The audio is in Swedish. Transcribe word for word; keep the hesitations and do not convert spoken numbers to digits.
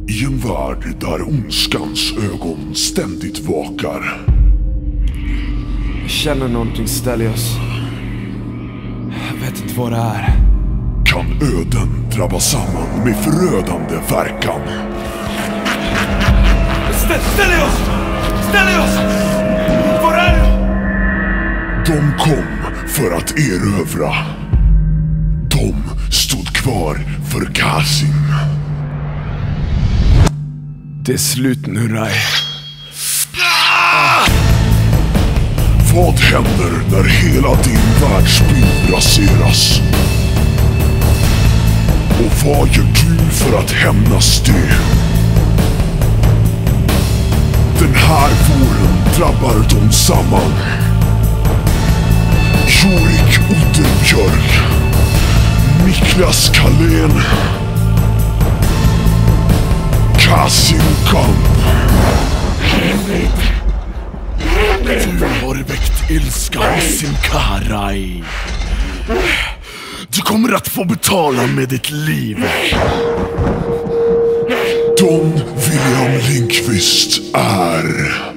I en värld där ondskans ögon ständigt vakar. Jag känner någonting, Stelios. Jag vet inte vad det är. Kan öden drabba samman med förödande verkan. St Stelios! Stelios! Var är du? De kom för att erövra. De stod kvar för Qasim. Det är slut nu, Rai. Vad händer när hela din världsbild raseras? Och vad gör du för att hämnas det? Den här våren drabbar de samman. Jorik Otterbjörk, Niklas Kalén, Qasim Kamp. Du har väckt ilska hos Sinkarai. Du kommer att få betala med ditt liv. Don William Lindqvist är